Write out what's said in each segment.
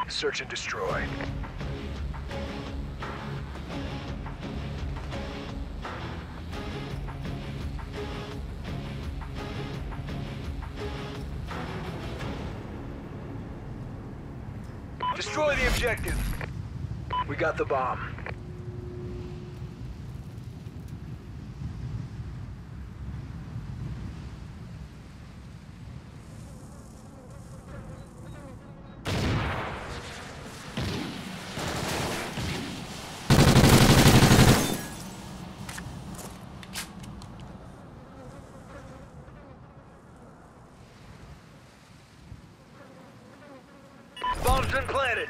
Search and destroy. Destroy the objective. We got the bomb. Bomb's been planted.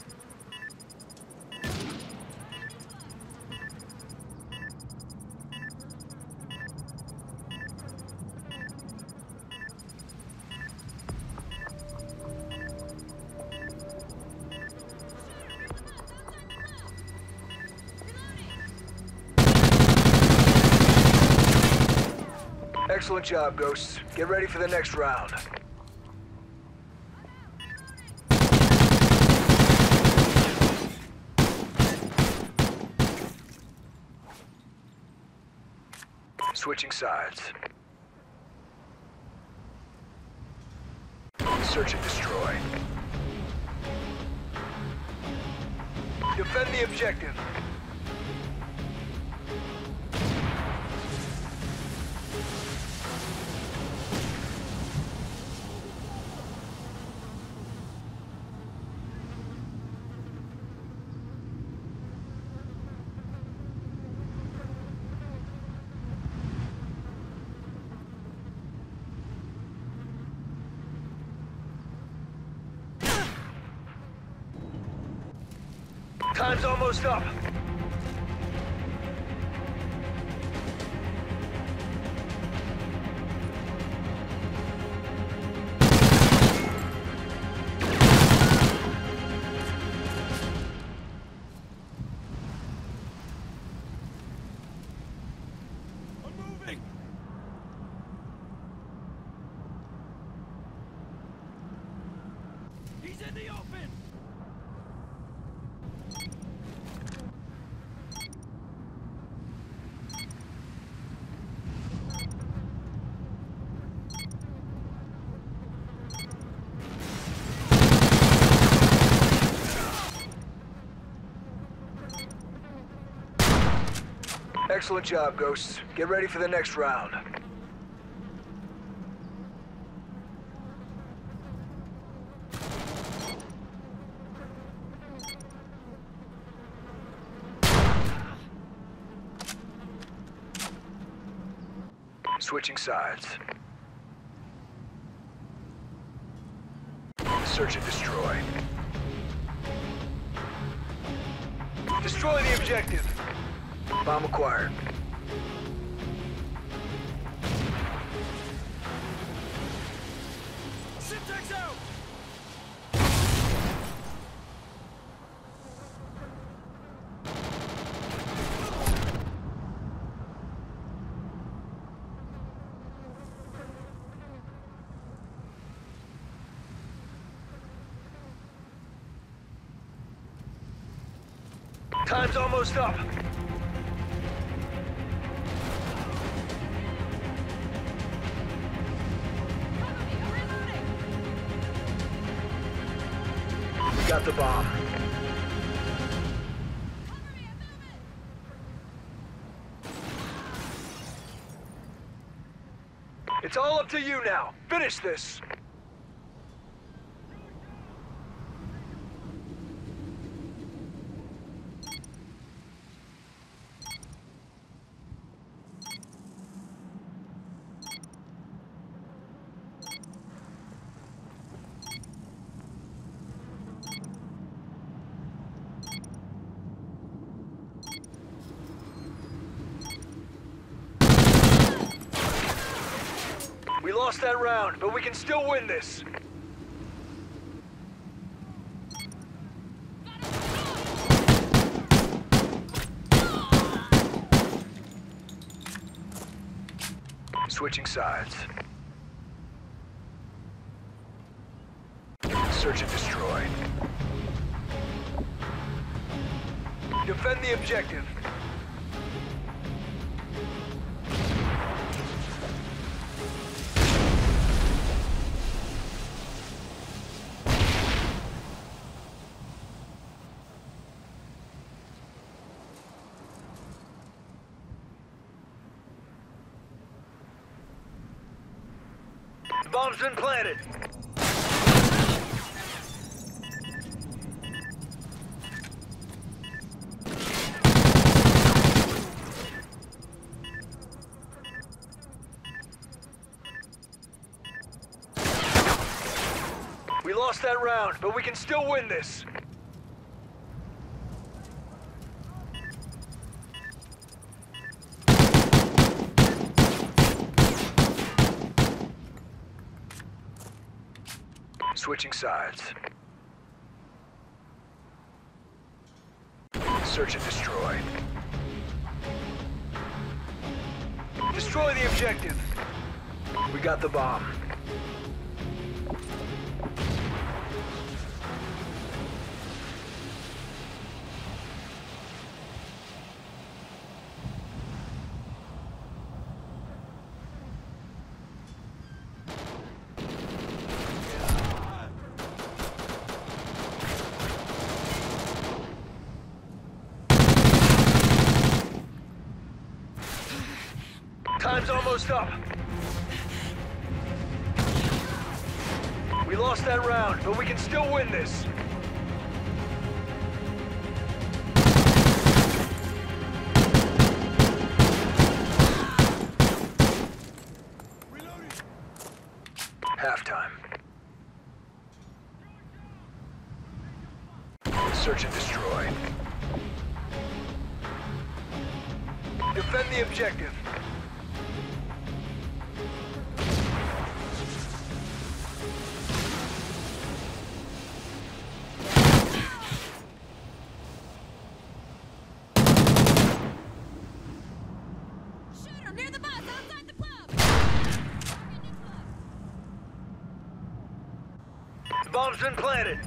Excellent job, Ghosts. Get ready for the next round. Switching sides. Search and destroy. Defend the objective. Time's almost up. I'm moving. He's in the open. Excellent job, Ghosts. Get ready for the next round. Switching sides. Search and destroy. Destroy the objective. Bomb acquired. Syntax out. Time's almost up. We got the bomb. It's all up to you now. Finish this. We lost that round, but we can still win this. Switching sides. Search and destroy. Defend the objective. The bomb's been planted. We lost that round, but we can still win this. Switching sides. Search and destroy. Destroy the objective. We got the bomb. Time's almost up. We lost that round, but we can still win this. Reloading. Halftime. Search and destroy. Defend the objective. Shooter near the bus outside the club. The bomb's been planted.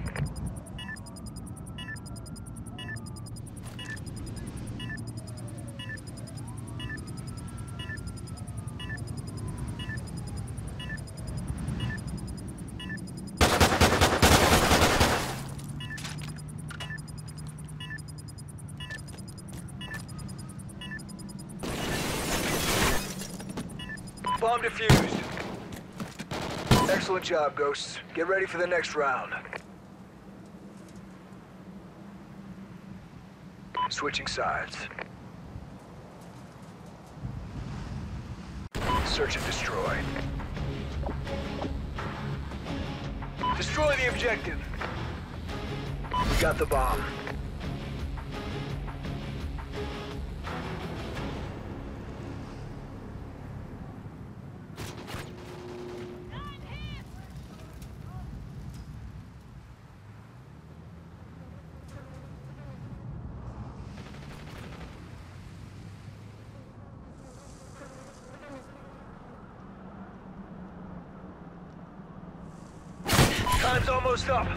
Bomb defused. Excellent job, Ghosts. Get ready for the next round. Switching sides. Search and destroy. Destroy the objective. We got the bomb. Time's almost up.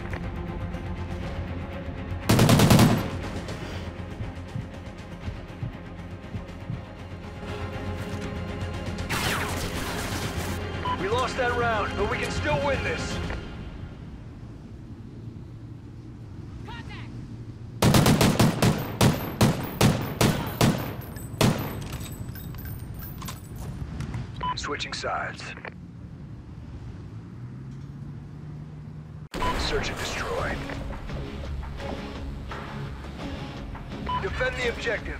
We lost that round, but we can still win this. Contact. Switching sides. Search and destroy. Defend the objective.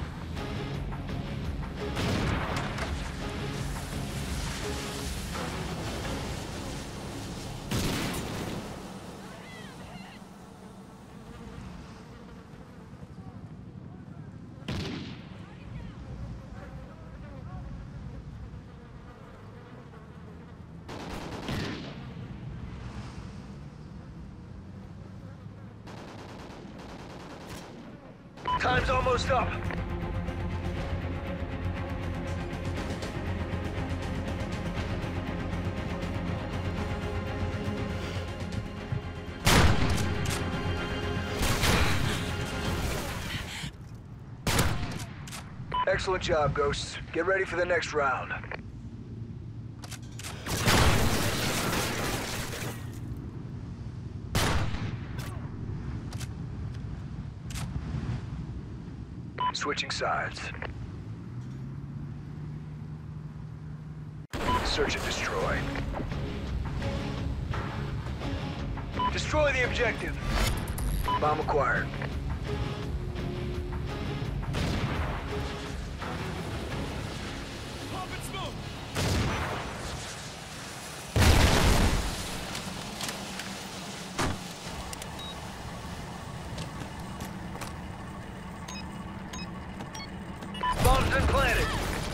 Time's almost up. Excellent job, Ghosts. Get ready for the next round. Switching sides. Search and destroy. Destroy the objective. Bomb acquired. Pop and smoke! Bomb's been planted.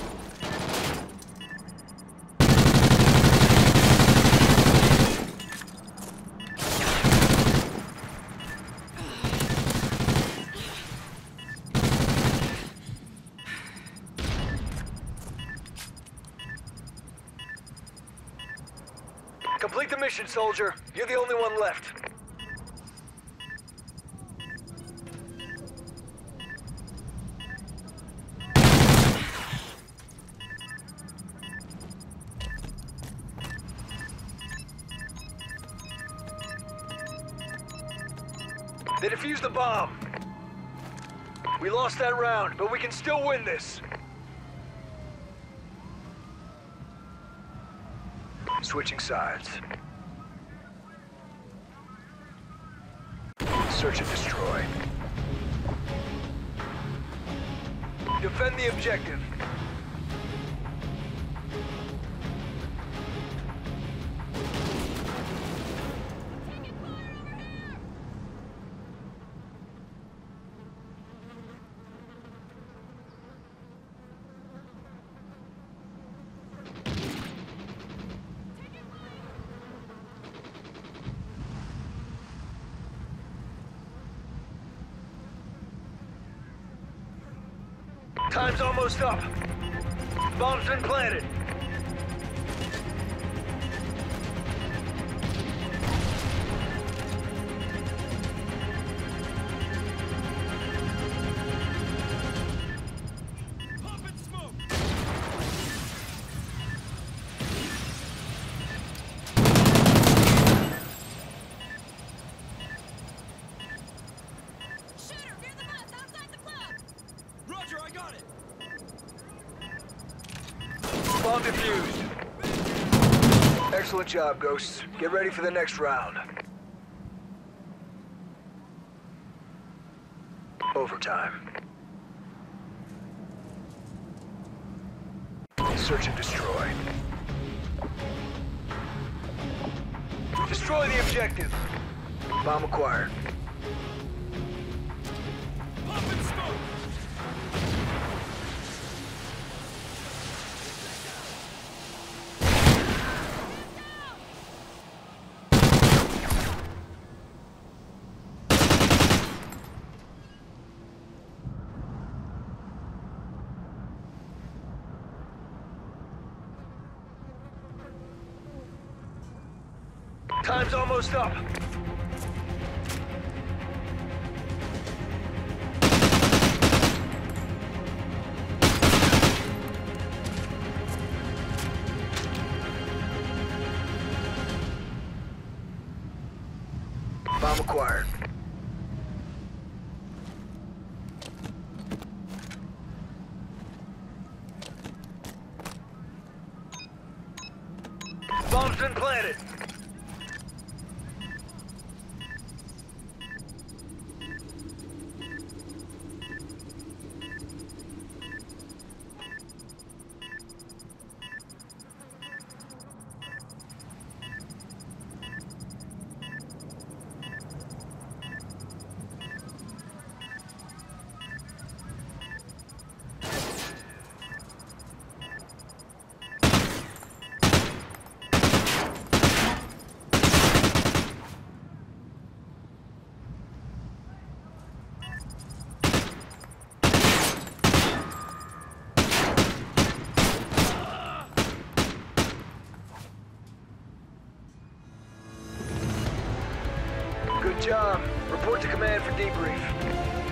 Complete the mission, soldier. You're the only one left. They defused the bomb. We lost that round, but we can still win this. Switching sides. Search and destroy. Defend the objective. Taking fire over here! Taking fire! Time's almost up. Bomb's been planted. Pop and smoke! Shooter, near the bus, outside the club! Roger, I got it! Bomb defused. Excellent job, Ghosts. Get ready for the next round. Overtime. Search and destroy. Destroy the objective. Bomb acquired. Pop and smoke! Time's almost up. Bomb acquired. Bomb's been planted. Good job. Report to command for debrief.